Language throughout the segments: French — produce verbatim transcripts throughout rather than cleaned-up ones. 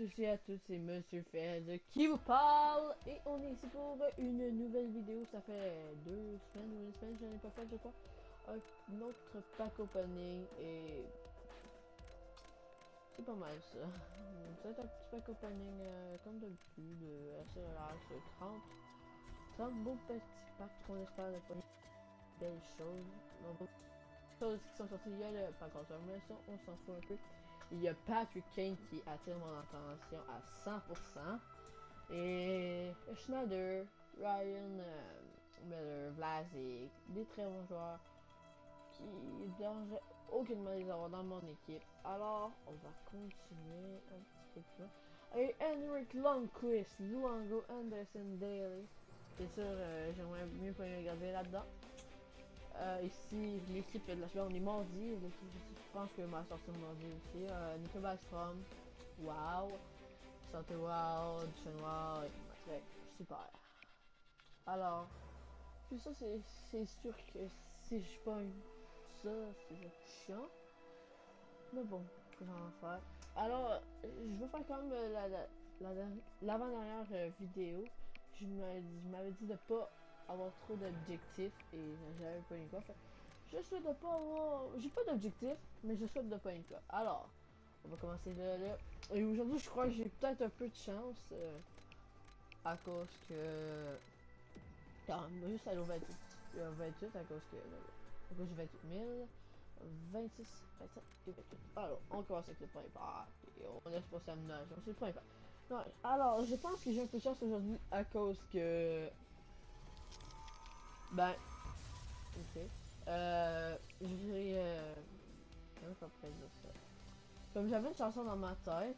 tous et à tous, c'est Monsieur Fez qui vous parle et on est ici pour une nouvelle vidéo. Ça fait deux semaines ou une semaine que je n'ai pas fait, je crois, un autre pack opening et c'est pas mal ça. C'est un petit pack opening euh, comme d'habitude, euh, assez relax, trente trente beaux petits packs qu'on espère de pas une belle chose. Donc, choses qui sont sorties, il y a le pack contre mais ça on s'en fout un peu. Il y a Patrick Kane qui attire mon attention à cent pour cent. Et Schneider, Ryan euh, Miller, Vlasic, des très bons joueurs qui ne dérangeraient aucunement les avoir dans mon équipe. Alors, on va continuer un petit peu plus loin. Et Henrik Lundqvist, Luango, Anderson, Daly. Bien sûr, euh, j'aimerais mieux pas regarder là-dedans. Euh, ici, l'équipe de la semaine, on est mardi. Je pense que m'a sorti mardi aussi. Euh, Nico Backstrom, wow. Santé wow, Duchesne wow, ouais, super. Alors, puis ça, c'est sûr que si je pogne ça, c'est chiant. Mais bon, j'en faire. Alors, je vais faire comme la, la, l'avant-dernière la, la, vidéo. Je m'avais dit de pas avoir trop d'objectifs et j'avais pas une quoi. Fait, je souhaite de pas avoir. J'ai pas d'objectif, mais je souhaite de pas une quoi. Alors, on va commencer là. là. Et aujourd'hui, je crois que j'ai peut-être un peu de chance euh, à cause que. Quand même, juste aller au vingt-huit, euh, vingt-huit à cause que. À cause du vingt-huit mille. vingt-six, vingt-sept et vingt-huit. Alors, on commence avec le premier pack. Et on laisse passer à ménage. C'est le premier pack. Non, alors, je pense que j'ai un peu de chance aujourd'hui à cause que. Ben. Ok. Euh. J'ai. Euh... Comment je pourrais dire ça? Comme j'avais une chanson dans ma tête.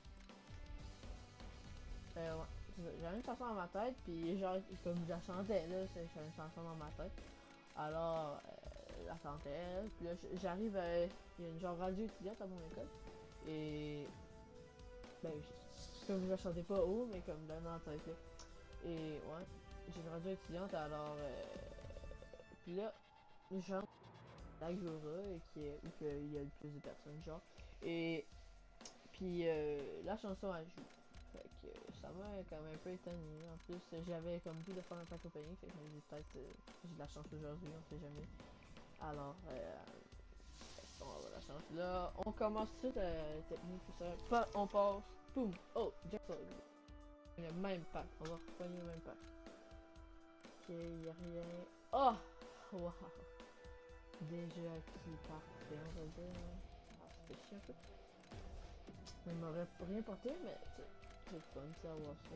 Euh, ouais. J'avais une chanson dans ma tête, puis genre, comme je la chantais là, j'avais une chanson dans ma tête. Alors, euh, la chantais, puis là, j'arrive à. Il y a une genre radio étudiante à mon école. Et. Ben, je, comme je la chantais pas haut, mais comme dans la tête là. Et ouais, j'ai une radio étudiante, alors. Euh, puis là, je chante la Gura, qui est, où il y a le plus de personnes, genre. Et. Puis euh, la chanson elle joue. Fait que euh, ça m'a quand même un peu étonné. En plus, j'avais comme goût de faire un pack opening. Fait que je me dis peut-être euh, j'ai de la chance aujourd'hui, on sait jamais. Alors, euh, on va avoir la chance. Là, on commence tout de suite euh, la technique, tout ça. Pas, on passe. Boum. Oh, Jackson. Le même pack. On va reprendre le même pack. Ok, y'a rien. Oh! Wow! Déjà qui parfait, on va dire. Ah, c'était chiant un peu. Il m'aurait rien porté, mais c'est fun de savoir ça.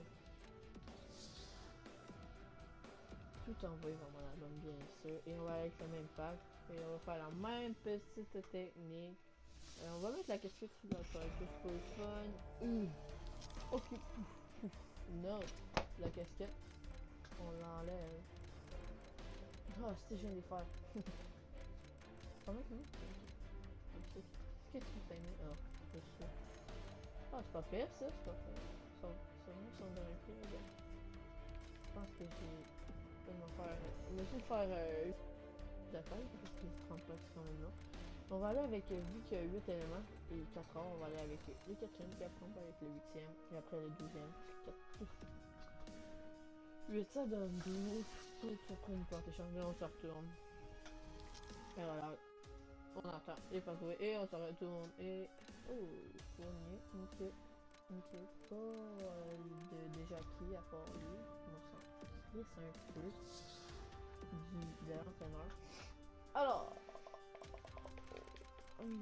Tout envoyé vraiment l'album, bien sûr. Et on va avec le même pack. Et on va faire la même petite technique. Et on va mettre la casquette sur la tête, juste pour le fun. Ouh. Ok. Non. La casquette. On l'enlève. Oh, c'était je viens de les faire. Comment ça? Qu'est-ce que tu fais? Oh, c'est ça. Ah, c'est pas pire ça, c'est pas pire. Ça, ça, ça me donne un prix, là. Je pense que j'ai. Je vais faire. Je vais essayer de faire. Euh, D'accord, parce que c'est trente pas qui sont même là. On va aller avec, euh, vu qu'il y a huit éléments et quatre heures, on va aller avec le quatrième, puis après on va avec le huitième, et après le douzième. huit ça donne douze, et puis après une porte échange, on se retourne. Et voilà, on attend, et pas joué, et on se retourne, et. Oh, fournier, ok. Ok, pas euh, de déjà qui à part lui, on s'en crisse un peu du, de l'entraîneur. Alors. Hum.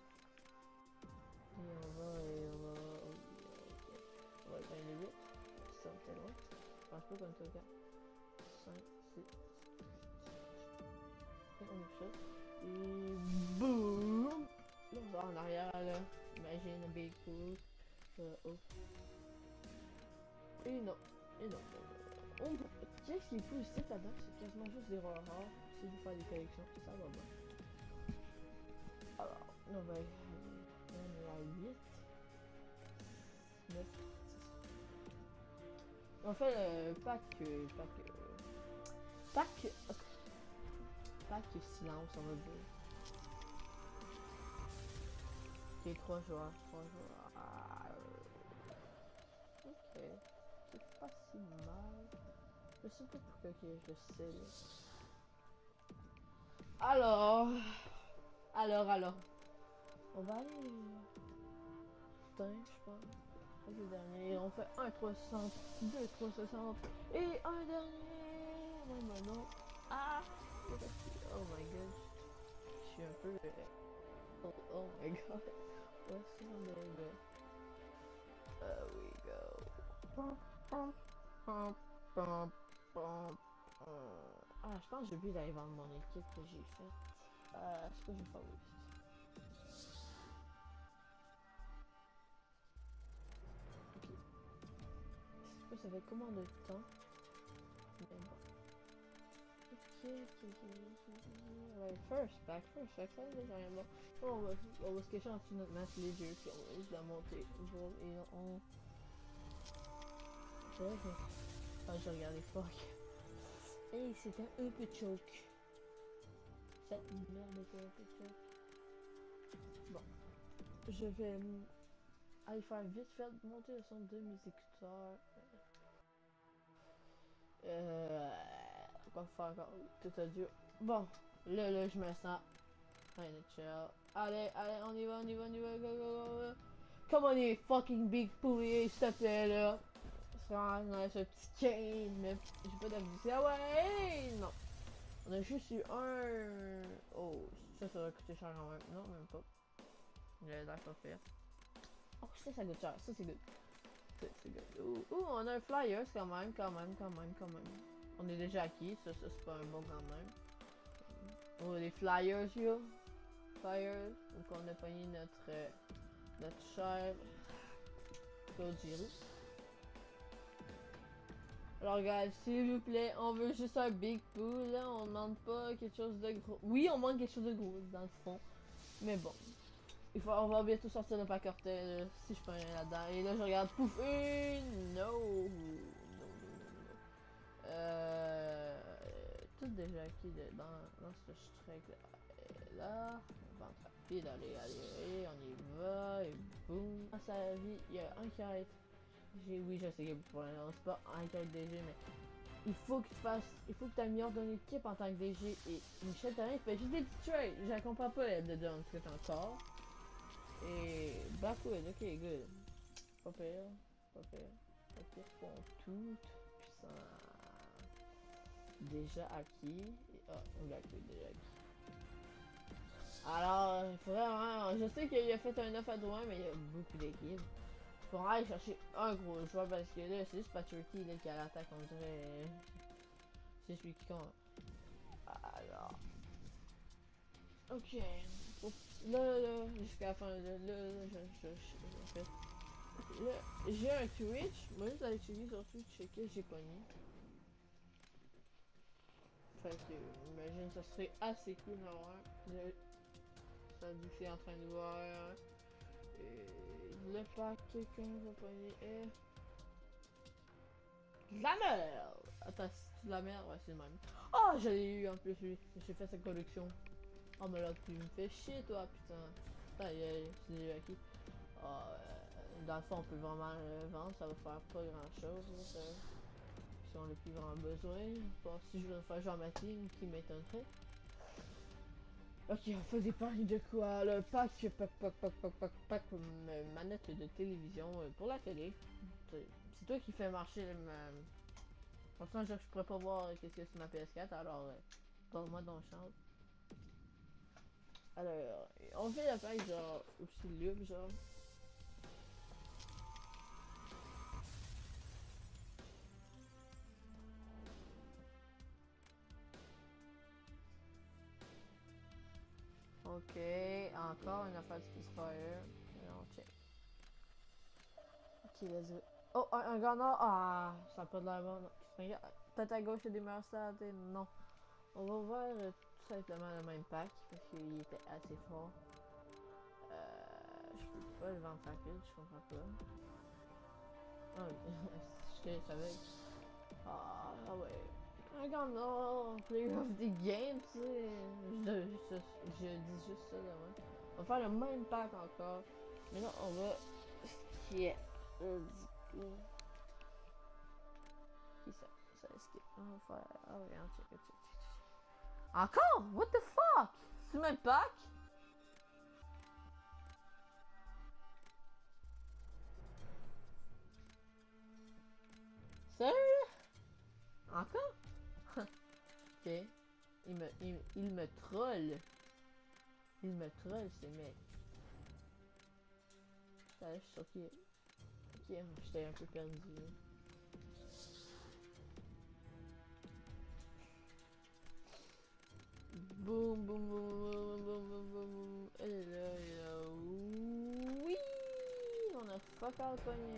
Et on va, et on va, okay. On va faire les huit, ça me fait loin, je pense pas comme ça, regarde, cinq, six, et on est ça, et boum, là on va en arrière là, imagine un big coup, euh, oh, et non, et non, on, qu'est-ce qui est positif là-dedans, c'est quasiment juste des rares rares, si je fais des collections, ça va bien. Alors, on va, on est à huit, neuf, on fait le pack, euh, pack, euh, pack, pack silence, on va dire. Ok, trois joueurs, trois joueurs. Ah, parfait. C'est pas si mal. Je sais pas pourquoi que je sais. Là. Alors. Alors, alors. On va aller. Putain, je pense. Le dernier. On fait un trois soixante, deux trois soixante et un dernier. Non, mais non. Ah! Oh my god. Je suis un peu. Oh, oh my god. What's on baby? There we go. Pom, pom, pom, pom, pom, pom. Ah, je pense que j'ai oublié d'aller vendre mon équipe que j'ai faite. Euh, est-ce que je vais faire aussi? Ok. Je sais pas, ça fait combien de temps? Mais bon. Ok, ok, ok. Ouais, first, back first, back first, déjà rien bon. Oh, on va, on va se cacher en dessous de notre masque léger, puis on va juste la monter. Bon, et on. C'est vrai que. Ah, j'ai regardé fuck. Hey, c'était un peu choke. Cette merde était un peu choke. Bon, je vais euh, aller faire vite fait monter le son de mes écouteurs. Euh. On va faire encore tout audio. Bon, là, là, je me sens. Allez, chill. Allez, allez, on y va, on y va, on y va, go, go, go, go. Come on, you fucking big poulet, s'il te plaît, là. Ça, on ce petit game, mais j'ai pas d'abus. Ah ouais, non. On a juste eu un. Oh, ça, ça va coûter cher quand même. Non, même pas. Il a l'air pas faire. Oh, ça, ça coûte cher. Ça, c'est good. Ça, c'est good. Ouh, ouh, on a un flyers quand même, quand même, quand même, quand même. On est déjà acquis. Ça, ça, c'est pas un bon quand même. Oh, les flyers, yo. Flyers. Donc, on a pogné notre. Euh, notre cher. Claude Giroux. Alors, guys, s'il vous plaît, on veut juste un big pool, là. On demande pas quelque chose de gros. Oui, on demande quelque chose de gros, dans le fond. Mais bon. Il faut, on va bientôt sortir le pack hortel, si je peux rien là-dedans. Et là, je regarde, pouf, une, no, no, no, no, no. Euh, tout déjà acquis de, dans, dans ce strike là. Et là, vente rapide, allez, allez, allez, on y va, et boum. Dans sa vie, il y a un qui arrête. Oui, je sais que pour l'instant, c'est pas en tant que D G, mais il faut que tu fasses, il faut que tu améliores ton équipe en tant que D G. Et Michel Therrien, il fait juste des petits trades. Je comprends pas l'aide de John Scott encore. Et Blackwood, ok, good. Pas pire, pas pire, pas pire. Bon, tout puissant. Déjà acquis. Et, ah, Blackwood déjà acquis. Alors, il faudrait vraiment. Je sais qu'il a fait un neuf à droit, mais il y a beaucoup d'équipes. Faut aller chercher un gros joueur parce que là, c'est juste Paturity là qui a l'attaque, on dirait. C'est celui qui compte. Alors. Ok. Là, là, jusqu'à la fin, là, là, là je, je, je, en fait. Là, j'ai un Twitch. Moi, juste aller checker sur Twitch, checker, j'ai pogné. Fait que, imagine, ça serait assez cool d'avoir. Ça dit que c'est en train de voir. Et le pack, quelqu'un va pogner. Et... De la merde! Attends, c'est de la merde? Ouais, c'est le même. Oh, je l'ai eu en plus, lui. J'ai fait sa collection. Oh, mais là, tu me fais chier, toi, putain. Aïe, aïe, c'est déjà acquis. Oh, euh, dans le fond, on peut vraiment le vendre, ça va faire pas grand chose. Là, ça. Si on n'a plus vraiment besoin. Bon, si je veux faire jouer à ma team, qui m'étonnerait. Ok, on fait des paris de quoi? Le pack, pack, pack, pack, pack, pack, pack, manette de télévision euh, pour la télé. C'est toi qui fais marcher le. Franchement, je pourrais pas voir qu'est-ce qu'il y a sur ma P S quatre, alors euh, parle-moi dans le champ. Alors, on fait la pack genre aussi libre, genre. Ok, encore une affaire de Spitfire. On check. Ok, let's go. Oh, un, un gars nord. Ah, ça n'a pas de l'air bon. Peut-être à gauche, il y a des meilleurs stats. Non. On va ouvrir euh, tout simplement le même pack parce qu'il était assez fort. Euh, je peux pas le vendre rapide, je comprends pas. Ah oui, je savais. Ah, ah ouais. Un gars nord, player of the game, tu sais. Je, je, je dis juste ça demain. On va faire le même pack encore. Mais là, on va skip. Let's go. On va faire. Ah oui, on check, check, check. Encore? What the fuck? C'est le même pack? Sérieux? Encore? Ok. Il me, il, il me troll. Il me troll, ces mecs. Ça, je suis choqué. Ok, j'étais un peu perdu. Boum, boum, boum, boum, boum, boum, boum. Elle est là, elle est là. Oui! On a fuck all pogné.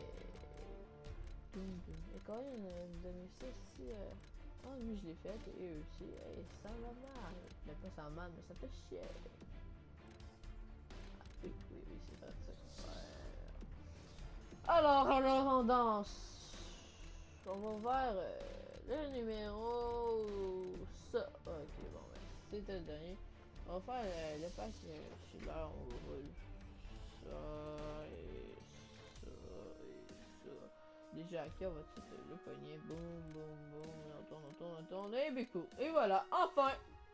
Boum, boum. Et quand même, vous avez ça ici. Euh... Ah, lui, je l'ai fait, et eux aussi. Et ça va mal. Mais pas ça va mal, mais ça fait chier. Ah, oui, oui, oui, c'est vrai ça qu'on va faire. Alors, alors, on danse. On va vers euh, le numéro. Ça. Ok, bon, ben, c'était le dernier. On va faire euh, le pack. Euh, je suis là, on roule ça et ça et ça. Déjà, ok, on va tout le poignet. Boum, boum, boum. On tourne, on tourne, on tourne. Et ben cool. Et voilà, enfin!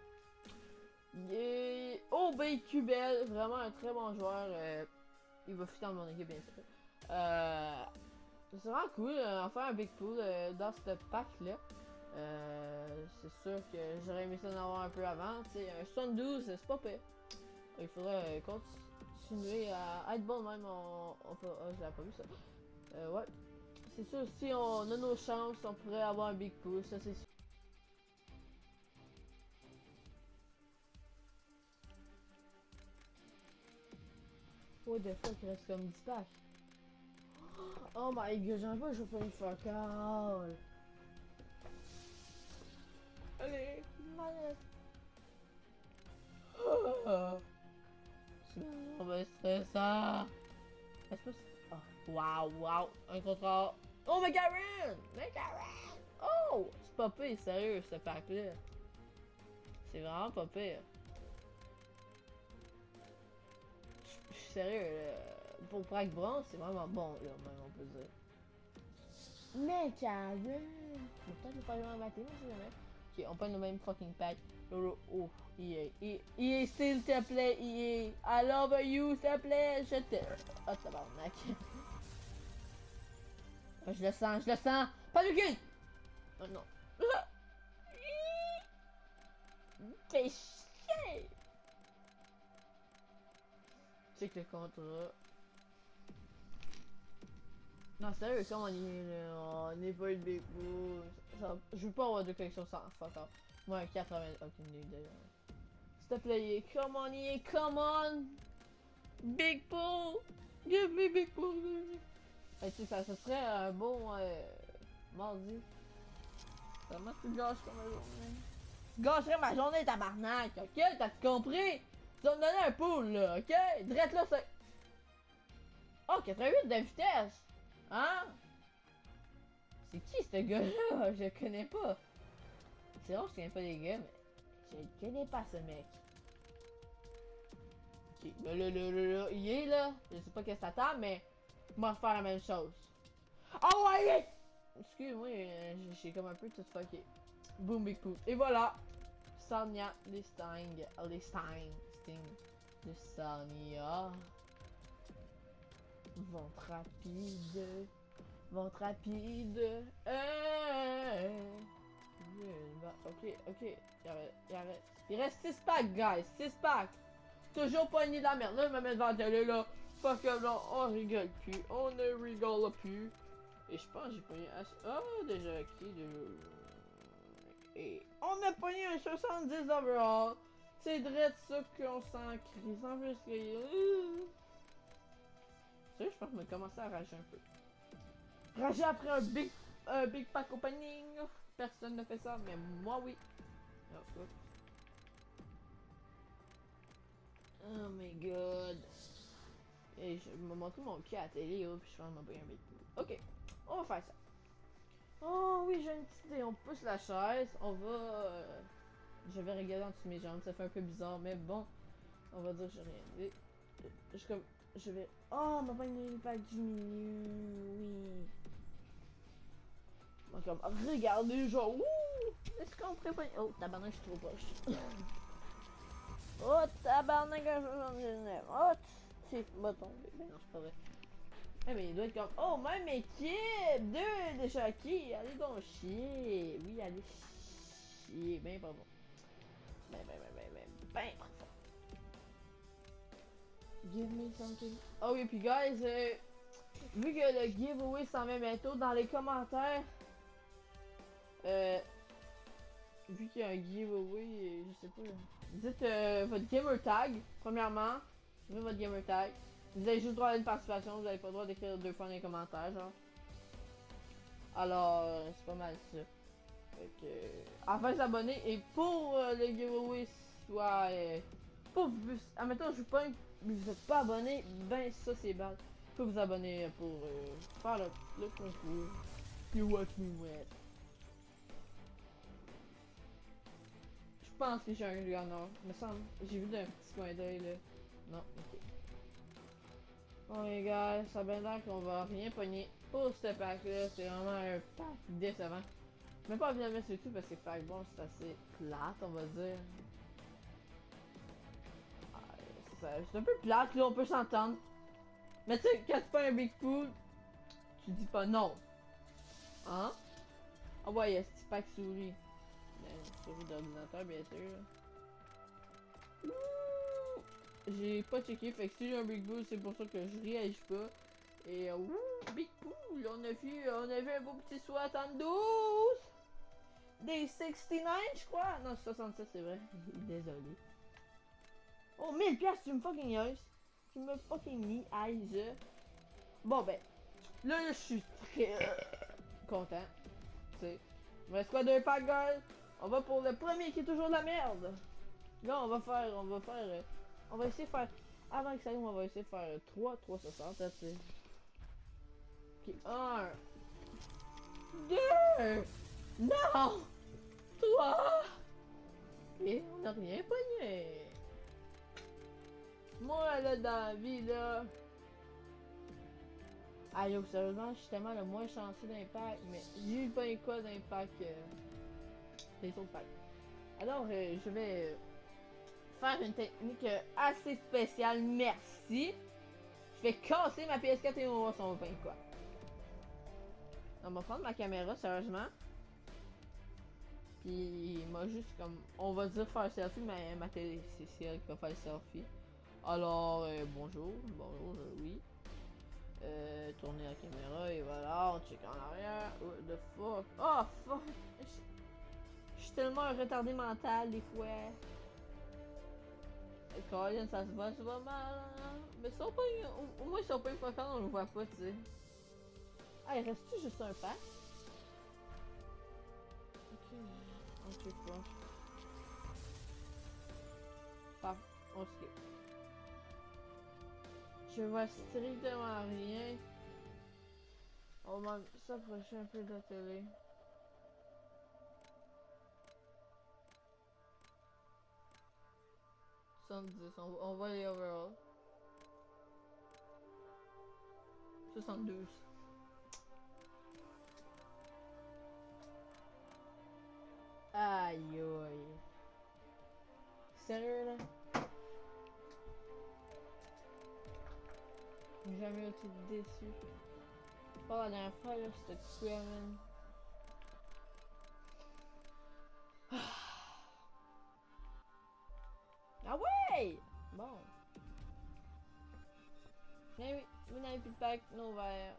Yeah. O B Q B L, vraiment un très bon joueur. Euh, il va fitter dans mon équipe, bien sûr. Euh, c'est vraiment cool. Euh, enfin, un big pool euh, dans ce pack-là. Euh, c'est sûr que j'aurais aimé ça en avoir un peu avant. Tu sais, un soixante-douze, c'est pas pire. Il faudrait euh, continuer à être bon même. On, on peut, oh, je l'avais pas vu ça. Euh, ouais. C'est sûr, si on a nos chances, on pourrait avoir un big pool. Ça, c'est sûr. What the fuck, il reste comme dix packs. Oh my god, j'en pas, je vais pas une fuck all. Allez, manette. Oh. C'est vraiment stressant. Est-ce que c'est... Oh, wow, wow, un contrat. Oh, McGarren! McGarren! Oh! C'est pas pire, sérieux, ce pack-là. C'est vraiment pas pire. Je suis sérieux, là. Pour pack bronze, c'est vraiment bon, là, même, on peut dire. McGarren! Pourtant, je vais pas vraiment mater, mais c'est jamais. Ok, on prend le même fucking pack. Oh, oh, E A. E A, E A, s'il te plaît, E A. I love you, s'il te plaît. Je te... Oh, tabarnak. Oh, je le sens, je le sens. Pas de gueule! Oh non. Fais chier! Check le contrat. Non, sérieux, comment on est là? On n'est pas une big pool. Ça, je veux pas avoir de collection sans fuck off. Moi, un quatre-vingts. Aucune idée d'ailleurs. S'il te plaît, come on, yeah, come on! Big pool! Give me big pool! Hey, tu sais, ça, ça serait un bon euh, mardi. Comment tu gâches comme ma journée? Tu gâcherais ma journée, tabarnak, ok? T'as-tu compris? Tu vas me donner un pool, là, ok? Drette là, c'est... Oh, quatre-vingt-huit de vitesse! Hein? C'est qui ce gars-là? Je le connais pas. C'est vrai que je connais pas les gars, mais je le connais pas ce mec. Ok, là, là, là, là, là, il est là. Je sais pas qu'est-ce que t'attends, mais on va refaire la même chose. Oh ouais! Excuse-moi, euh, j'ai comme un peu tout fucké. Boom, big poop. Et voilà! Sonia Listing. Listing. Sting. De Sonia. Ventre rapide. Ventre rapide. Euh... Ok, ok. Il reste, il reste, il reste six packs, guys. six packs. Toujours poigné de la merde. Là, il me met devant la télé, là. Fuck up, là. On rigole plus. On ne rigole plus. Et je pense que j'ai pogné... Oh, déjà acquis. Déjà... Et on a pogné un soixante-dix overall. C'est direct ça qu'on s'en crie. Sans plus crier. Ça, je pense que je vais commencer à rager un peu. Rager après un big, un big pack opening. Personne ne fait ça, mais moi oui. Oh, oh. Oh my god. Et je me montre mon cul à la télé, oh, puis je pense que je vais un big pack. Ok, on va faire ça. Oh oui, j'ai une petite idée. On pousse la chaise. On va... Euh... Je vais regarder en dessous de mes jambes. Ça fait un peu bizarre, mais bon. On va dire que j'ai rien. Je, je, comme... je vais... Oh, on m'a pas une pack du milieu. Oui. Donc, comme, regardez, genre, ouh! Est-ce qu'on pourrait pas... Oh, tabarnak, je suis trop proche. Oh, tabarnak, j'en ai neuf. Oh, c'est pas tombé. Ben non, c'est pas vrai. Eh, mais il doit être comme, oh, même équipe! Deux déjà acquis! Allez donc chier! Oui, allez chier. Ben, pas bon. Ben, ben, ben, ben, ben, ben, pas fort. Give me something. Oh, oui, puis, guys, euh, vu que le giveaway s'en vient bientôt, dans les commentaires, euh, vu qu'il y a un giveaway, je sais pas, dites euh, votre gamer tag, premièrement, mettez votre gamer tag. Vous avez juste droit à une participation, vous n'avez pas le droit d'écrire deux fois dans les commentaires, genre. Alors, euh, c'est pas mal ça. Fait que, euh, enfin s'abonner, et pour euh, le giveaway, soit, euh, pour vous, admettons, je vous pas, vous êtes pas abonné, ben ça c'est bad. Faut vous abonner pour euh, faire le, le concours. You watch me wet. Je pense que j'ai un gagnant, me semble. J'ai vu d'un petit coin d'œil là. Non, ok. Bon les gars, ça a bien l'air qu'on va rien pogner pour ce pack là. C'est vraiment un pack décevant. Je vais pas bien le mettre sur tout parce que pack bon c'est assez plate on va dire. Ah, c'est un peu plate là, on peut s'entendre. Mais tu sais, quand tu fais un big pool, tu dis pas non. Hein? Ah ouais, il y a ce pack souris. Ben, souris d'ordinateur bien sûr. J'ai pas checké, fait que si j'ai un big pool, c'est pour ça que je réagis pas. Et euh, ouh, big pool, on a vu, on a vu un beau petit soixante-douze. Des soixante-neuf, je crois. Non, soixante-sept, c'est vrai. Désolé. Oh, mille piastres, tu me fucking niaises. Tu me fucking niaises. Bon, ben, là, je suis très content. Tu sais. Il me reste quoi, deux packs, guys? On va pour le premier qui est toujours de la merde. Là, on va faire, on va faire, euh, on va essayer de faire, avant que ça arrive, on va essayer de faire trois, trois soixante, tu sais. Ok, un, deux, non, trois, et on n'a rien pogné. Moi, là, dans la vie, là, ah yo, sérieusement, je suis tellement le moins chanceux d'impact, mais j'ai eu pas un quoi d'impact euh, des autres packs. Alors, euh, je vais euh, faire une technique euh, assez spéciale, merci. Je vais casser ma P S quatre et on va voir si on va faire quoi. On va prendre ma caméra, sérieusement. Puis, moi, juste comme, on va dire faire selfie, mais ma télé, c'est elle qui va faire le selfie. Alors, euh, bonjour, bonjour, euh, oui. Euh, tourner la caméra et voilà, on check en arrière. What the fuck? Oh fuck! Je suis tellement un retardé mental des fois. Et Colin, ça se voit, ça va mal. Hein? Mais ça pas au, au moins si on peut pas faire, on le voit pas, tu sais. Ah, il reste-tu juste un pack? Ok, on check pas. Paf, on skip. Je vois strictement rien. On va s'approcher un peu de la télé. soixante-dix, on, on voit les overall. soixante-douze. Aïe aïe. Sérieux là? J'ai jamais été déçu. Oh, la dernière fois là, c'était quoi, man? Ah ouais! Bon. Mais oui, vous n'avez plus de pack, non vert.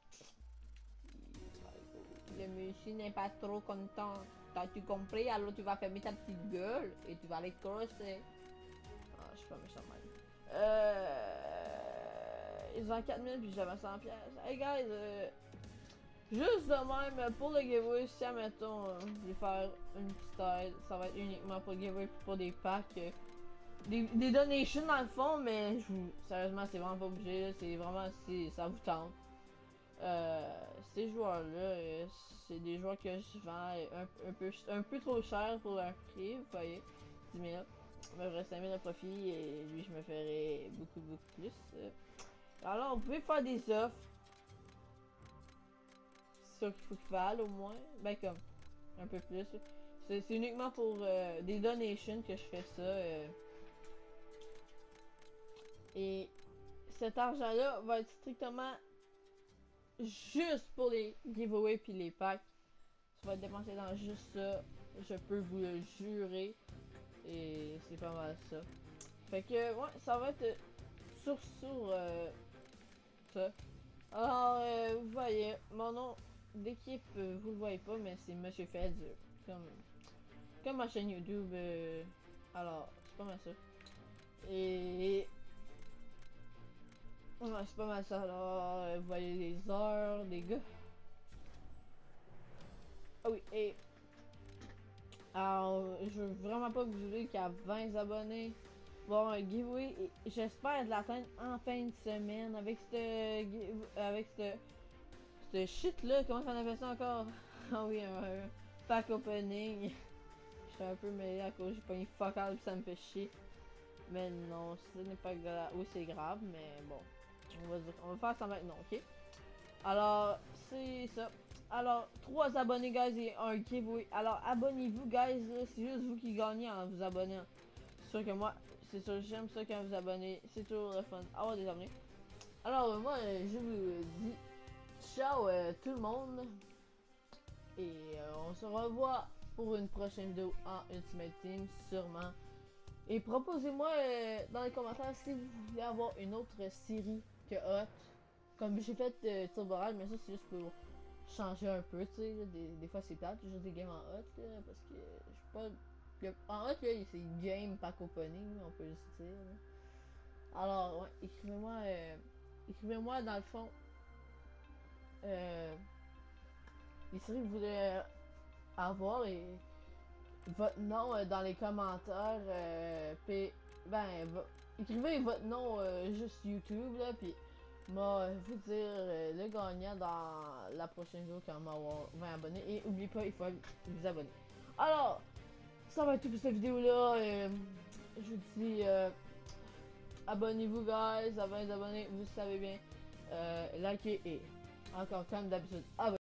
Le monsieur n'est pas trop content. T'as-tu compris? Alors tu vas fermer ta petite gueule et tu vas les crosser. Ah, je suis pas méchant, man. Euh... Ils ont quatre mille puis j'avais cent pièces. Hey guys, euh... juste de même, pour le giveaway, si admettons, euh, je vais faire une petite aide, ça va être uniquement pour le giveaway, pour des packs. Euh, des, des donations dans le fond, mais je vous, sérieusement, c'est vraiment pas obligé, c'est vraiment si ça vous tente. Euh, ces joueurs-là, euh, c'est des joueurs que je vends un, un, peu, un peu trop cher pour leur prix, vous voyez, dix mille. Il me ferait cinq mille de profit et lui, je me ferais beaucoup, beaucoup plus. Alors, vous pouvez faire des offres ça qu'il faut qu'il valent au moins. Ben comme, un peu plus. C'est uniquement pour euh, des donations que je fais ça. Euh. Et cet argent-là va être strictement juste pour les giveaways puis les packs. Ça va être dépensé dans juste ça. Je peux vous le jurer. Et c'est pas mal ça. Fait que, ouais, ça va être sur, sur euh, ça. Alors, euh, vous voyez, mon nom d'équipe, euh, vous le voyez pas, mais c'est Monsieur Feds. Euh, comme, comme ma chaîne YouTube. Euh, alors, c'est pas mal ça. Et... Ouais, c'est pas mal ça. Alors, euh, vous voyez les heures, les gars. Ah oui, et... Alors, je veux vraiment pas que vous oubliez qu'il y a vingt abonnés. Bon, un giveaway, j'espère de l'atteindre en fin de semaine avec ce avec ce ce shit là, comment on appelle ça encore? Ah oui, un, un pack opening. Je suis un peu mêlé à cause j'ai pas une fuck out ça me fait chier. Mais non, ce n'est pas grave. Oui, c'est grave, mais bon. On va dire, on va faire ça maintenant, ok? Alors, c'est ça. Alors, trois abonnés, guys, et un giveaway. Alors, abonnez-vous, guys. C'est juste vous qui gagnez en vous abonnant. C'est sûr que moi, c'est sûr, j'aime ça quand vous abonnez. C'est toujours le fun avoir des abonnés. Alors, euh, moi, euh, je vous dis ciao euh, tout le monde. Et euh, on se revoit pour une prochaine vidéo en Ultimate Team, sûrement. Et proposez-moi euh, dans les commentaires si vous voulez avoir une autre série que Hot. Comme j'ai fait euh, Turbo Ride, mais ça c'est juste pour changer un peu, tu sais. Des, des fois c'est plate, juste des games en Hot, là, parce que je suis pas. En Hot, là, c'est game pack opening, on peut juste dire. Là. Alors, ouais, écrivez-moi. Euh, écrivez-moi dans le fond. Euh, les séries que vous voulez avoir et votre nom euh, dans les commentaires. Euh, puis, ben, écrivez votre nom euh, juste YouTube, là, puis moi, vous dire euh, le gagnant dans la prochaine vidéo quand on va avoir vingt abonnés. Et n'oubliez pas, il faut vous abonner. Alors, ça va être tout pour cette vidéo-là. Euh, je vous dis, euh, abonnez-vous, guys, à vingt abonnés, vous savez bien. Euh, likez et, encore comme d'habitude, abonnez-vous.